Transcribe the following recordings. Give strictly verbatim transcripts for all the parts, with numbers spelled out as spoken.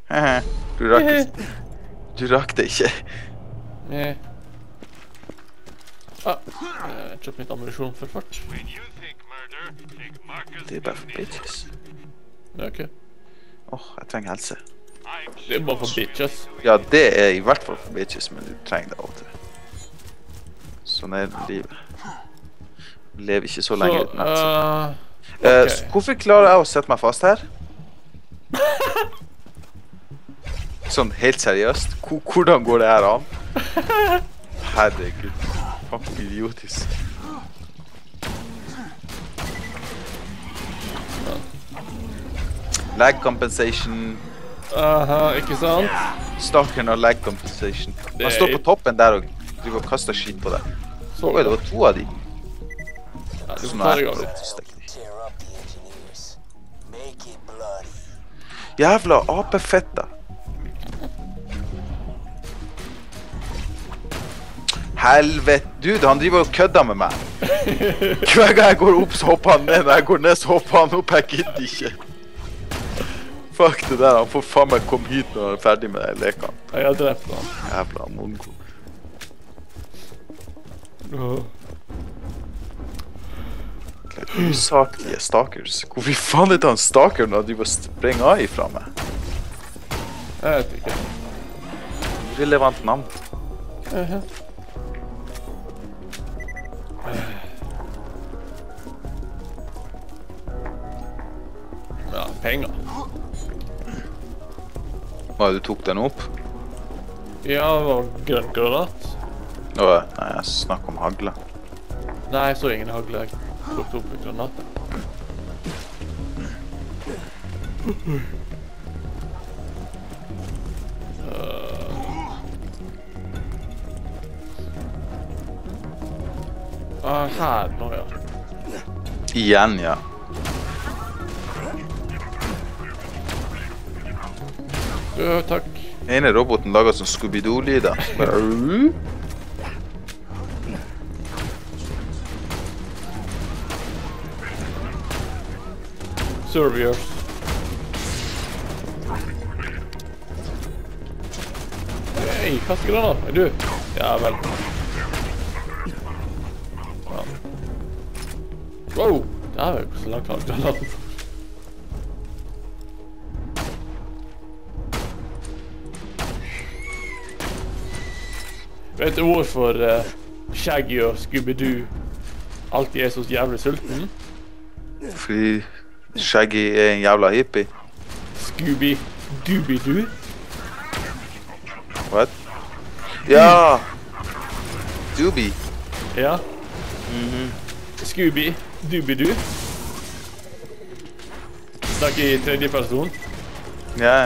Du rakk ikke. Du rakk det ikke. Nei. Ah, jeg kjøpte litt ammunisjon for fart. Det er bare for bitches. Ja, ok. Åh, jeg trenger helse. Det er bare for bitches. Ja, det er i hvert fall for bitches, men du trenger det av og til. Sånn er livet. Du lever ikke så lenge uten helse. Uh, Eh, ok. så hvorfor klarer jeg å sette meg fast her? Sånn helt seriøst. Hvor- Hvordan går det her an? Herregud. Fuck, idiotisk. Lag compensation. Aha, ikke sant? Stalkeren har lag compensation. Det Han står er- på toppen der og driver og kaster skit på deg. Så Oi, det var to av de. Ja, du Sånn tar er deg av det. litt. Tear up the engineers. Make it bloody. Jævla apefett da. Helvete. Dude, han driver og kødder med meg. Hver gang jeg går opp, så hopper han ned. Når jeg går ned, så hopper han opp. Jeg gidder ikke. Fuck det der. Han får faen meg komme hit når han er ferdig med de lekene. Jeg har drept han. Jævla mongo. Uh. Usaklige stalkers. Hvorfor faen er det han stalker når han driver og sprenger av ifra meg? Jeg vet ikke. Relevant navn. Uh-huh. Ja, penger. Hva, du tok den opp? Ja, det var grønn granat. Åh, nei, jeg snakker om hagle. Nei, jeg så ingen hagle. Jeg tok opp granaten. Ah, her nå, ja. Igjen, ja. Jo, takk. Ene roboten lager sånn Scooby-Doo-lyder. Bare, «Arr?» Serve yours. Hei, kastegranat. Er du? Ja vel. Ja. Wow, det er jo ikke så langt av granaten. Vet du hvorfor uh, Shaggy og Scooby-Doo alltid er så jævlig sulten? Fordi Shaggy er en jævla hippie. Scooby-Dooby-Doo? What? Ja! Doobie. Ja. Mhm. Scooby-Dooby-Doo? Snakk i tredje person. Ja.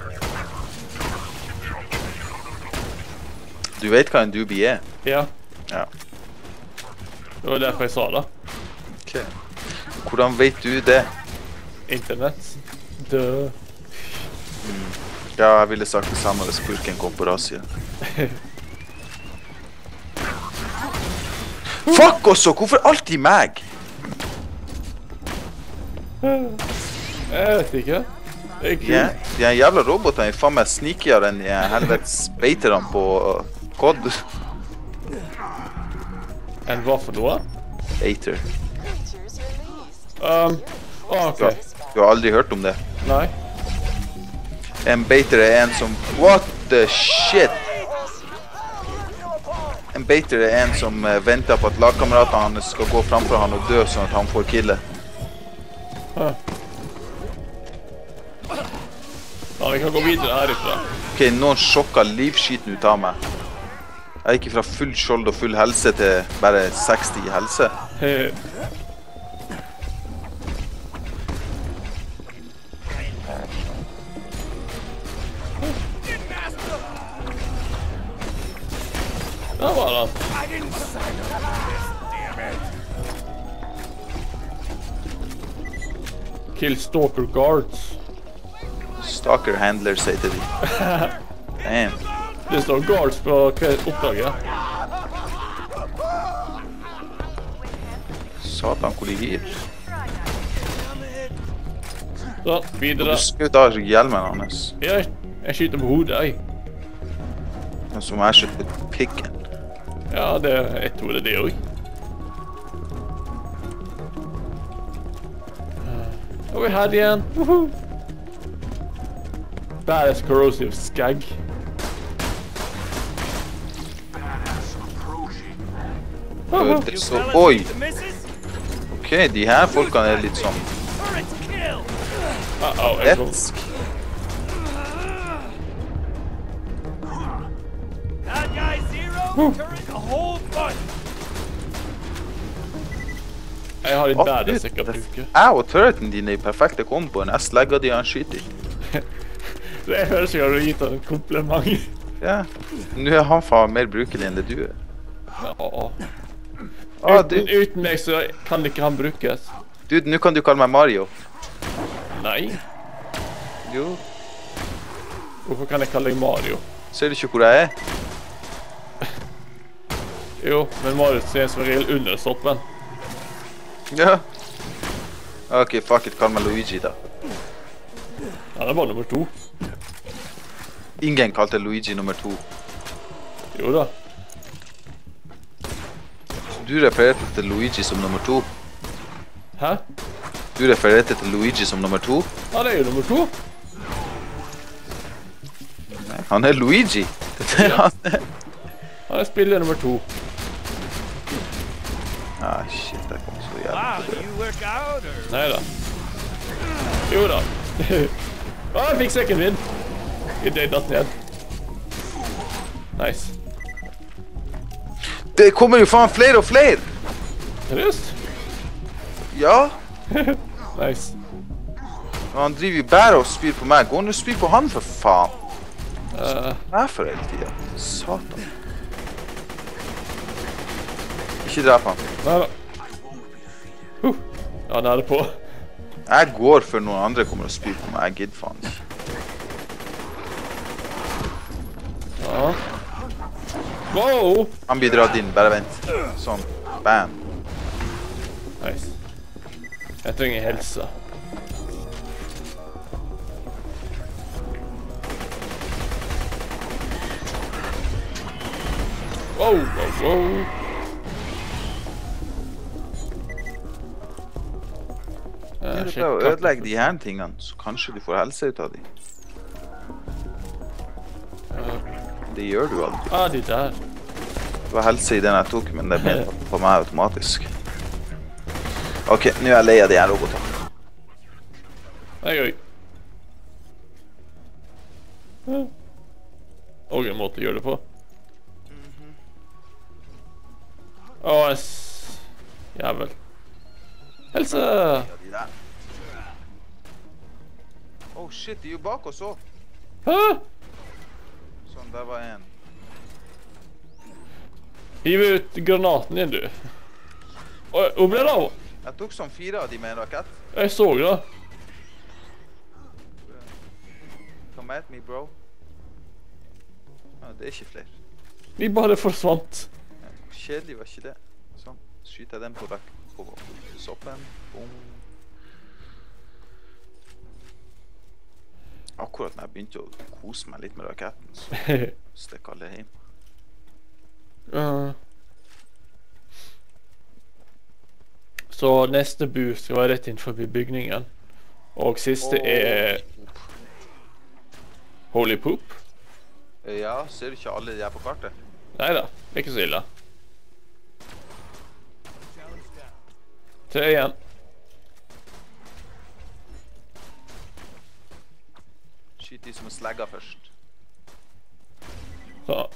Du vet hva en doobie er? Ja, Ja. det var derfor jeg sa det. Ok. Hvordan vet du det? Internett. Dø. Ja, jeg ville sagt det samme hvis purken kom på razzia. Fuck også! Hvorfor alltid meg? Jeg vet ikke. Det er kult. Ja, de er jævla robotene er faen meg snikigere enn de helvetes beiterne på uh, kod. En hva for noe? Beiter. Um, ah, ok. Du har, du har aldri hørt om det? Nei. En beiter er en som... What the shit? En beiter er en som uh, venter på at lagkameratene hans skal gå framfor han og dø sånn at han får killet. Ah. Ja, vi kan gå videre herifra. Ok, noen sjokka livskiten ut av meg. Jeg gikk fra full skjold og full helse til bare seksti i helse. Hei. Der var han. Kill stalker guards. Stalker handler sier til de. Damn. Det står guards på hver oppdraget. Satan, hvor de gir. Så, videre. Du skjøt av hjelmen hans. Jeg Jeg skyter på hodet, jeg. Men så må jeg skyte på piggen. Ja, det er et hode, det også. Og vi er her igjen. Woohoo! Badass corrosive skag. Det er så... Oi! Ok, de her folkene er litt sånn... Uh-oh, jeg kom. Letsk. Jeg har litt Å, badass Gud, jeg kan det- bruke. Jeg og turreten din er i perfekte komboen. Jeg slegger de han skyter i. Det føles som jeg har gitt han en kompliment. Ja. Nå er han faen mer brukelig enn det du er. Ja. Ah, Uten, du, uten meg så kan ikke han brukes. du, nå kan du kalle meg Mario. Nei. Jo. Hvorfor kan jeg kalle deg Mario? Ser du ikke hvor jeg er? Jo, men Mario ser som regel under soppen. Ja. Ok, fuck it, kall meg Luigi da. Han er bare nummer to. Ingen kalte Luigi nummer to. Jo da. Du refererte til Luigi som nummer to. Hæ? Du refererte til Luigi som nummer to. Han er jo nummer to. Nei, han er Luigi. Det er han er. Han er spiller nummer to. Ah, shit, jeg kom så jævlig på det. Neida. Jo da. Å, jeg fikk second win. I det datt ned. Nice. Det kommer jo faen flere og flere! Seriøst? Ja. Nice. Og han driver jo bare og spyr på meg. Gå nå og spyr på han for faen. Uh, Hva er for hele tida? Satan. Ikke drep han. neida. Uh, ja, han er det på. Jeg går før noen andre kommer og spyr på meg. Jeg gidder faen ikke. Ja. Wow! Han blir dratt inn, bare vent. Sånn. Bam. Nice. Jeg trenger helse. Wow, wow, wow. Eh, Du shit, prøver å kaktus. ødelegge de her tingene, så kanskje du får helse ut av de. Det gjør du aldri. Ah, de der. Det var helse i den jeg tok, men det ble på meg automatisk. Ok, nå er jeg lei av de her robotene. Jeg òg. Ja. Og en måte å gjøre det på. Å, s... Jævel. Helse! Ja, de der. Oh shit, de er jo bak oss også. Hæ? Sånn, der var en. Hiv ut granaten din, du. Oi, hvor ble det av? Jeg tok sånn fire av de med en rakett. Jeg så det. Come at me, bro. Ja, det er ikke flere. De bare forsvant. Ja, kjedelig var ikke det. Sånn, skyter jeg den på, rak på soppen. Boom. Akkurat når jeg begynte å kose meg litt med raketten, så stikk alle hjem. Uh. Så neste bu skal være rett inn forbi bygningen. Og siste er Holy Poop. Ja, ser du ikke alle de her på kartet? Neida, det er ikke så ille. Tre igjen. Skyt de som er slegga først. Så.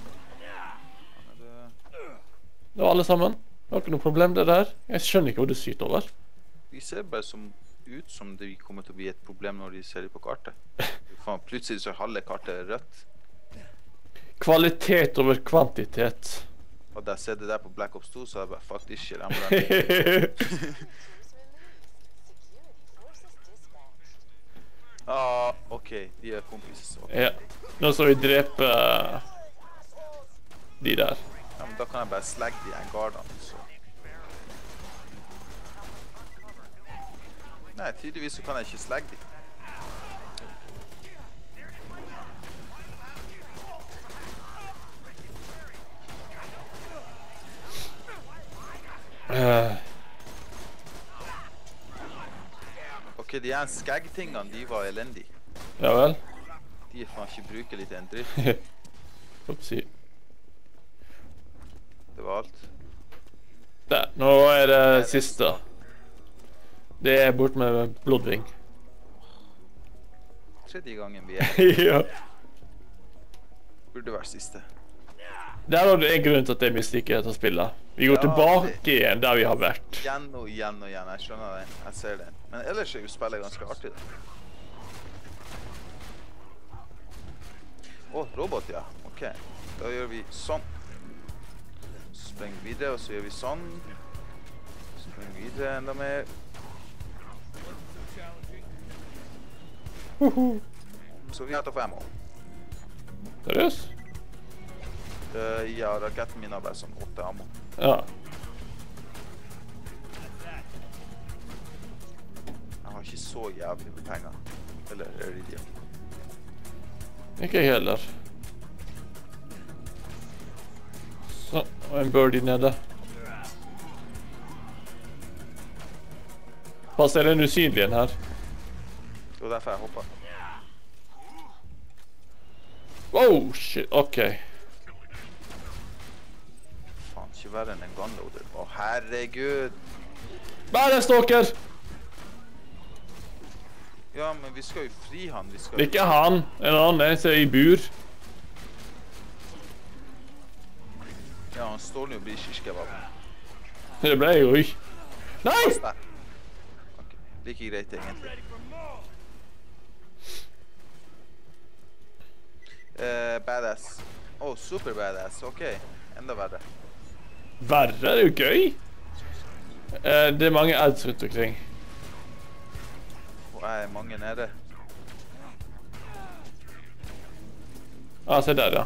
Det var alle sammen. Det var ikke noe problem det der. Jeg skjønner ikke hvor det syter over. De ser bare som, ut som det kommer til å bli et problem når de ser det på kartet. Faen, plutselig så er halve kartet rødt. Kvalitet over kvantitet. Og da jeg ser det der på Black Ops to, så er det bare fuck this shit. I'm running. Ah, ok, de er kompis. Okay. Ja. Nå skal vi drepe de der. Ja, men da kan jeg bare slegge de her gardene, så. Nei, tydeligvis så kan jeg ikke slegge de. Eh, Ok, de her skagg-tingene, de var elendige. ja vel. De er faen ikke brukelig til en dritt. Oppsi. Det var alt. Der, nå er det siste. Det er bort med Bloodwing. Tredje gangen vi er. Ja. Burde være siste. Det er da en grunn til at jeg misliker dette spillet. Vi går Ja, tilbake igjen der vi har vært. Igjen og igjen og igjen, jeg skjønner det. Jeg ser det. Men ellers er jo spillet ganske artig da. Å, robot, ja. Ok. Da gjør vi sånn. Spreng videre, og så gjør vi sånn. Spreng videre enda mer. Så vi har tatt fem år. Seriøst? Uh, ja, raketten min har bare sånn åtte ammo. Ja. Jeg har ikke så jævlig med penger. Eller Iridium. Ikke jeg heller. Så, og en birdie nede. Pass, er den usynlig en her? Det var derfor jeg hoppet. Wow, shit, ok. Faen, ikke verre enn en gunloader. Å, herregud. Bare en stalker! Ja, men vi skal jo fri han. Vi skal Det er ikke han. En annen en som er i bur. Ja, han står nå og blir kirkevab. Det ble jo ikke. Nei! Nei. Ok, like greit egentlig. Uh, badass. Åh, oh, super badass. Ok, enda verre. Verre, det er jo gøy. Eh, det er mange ads rundt omkring. Og jeg er mange nede. Ah, se der, ja.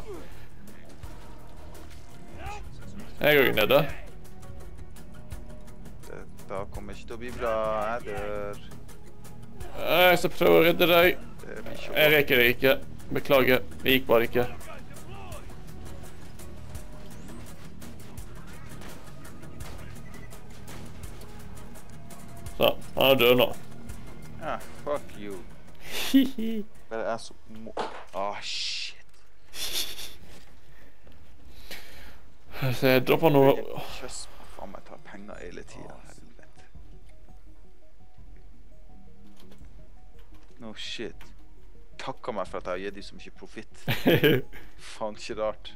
Jeg er også nede. Dette kommer ikke til å bli bra. Jeg dør. Jeg skal prøve å redde deg. Det blir ikke Jeg rekker det ikke. Beklager, det gikk bare ikke. Så, han er død nå. Ja, fuck you. Hihi. Bare jeg som må... Ah, shit. Så jeg dropper noe. Kjøss meg, faen meg tar penger hele tiden. Helvete. No shit. Takker meg for at jeg har gitt dem så mye profitt. Faen, ikke rart.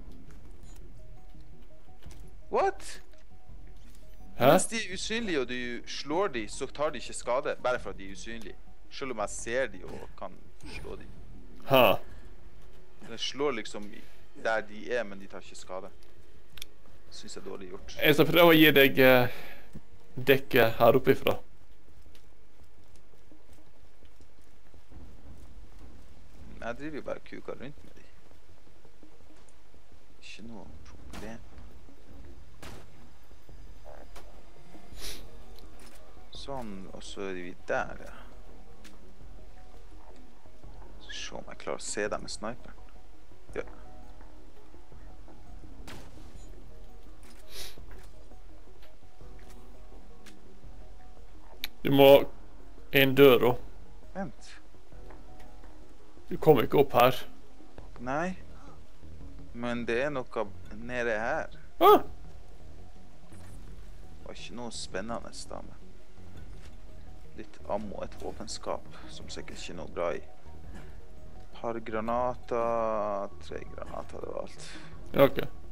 What? Hæ? Mens de er usynlige og du slår de, så tar de ikke skade. Bare for at de er usynlige. Selv om jeg ser de og kan slå de. Ha. Jeg slår liksom der de er, men de tar ikke skade. Synes jeg er dårlig gjort. Jeg skal prøve å gi deg eh, dekket her oppe ifra. Jeg driver jo bare kuka rundt med de. Ikke noe problem. Sånn, og så er vi der, ja. Så se om jeg klarer å se dem med sniperen. Ja. Du må inn døra. Vent. Du kommer ikke opp her. Nei. Men det er noe nede her. Ah! Det var ikke noe spennende da, men litt ammo, et våpenskap, som sikkert ikke er noe bra i. Par granater, tre granater, det var alt. Ja, ok.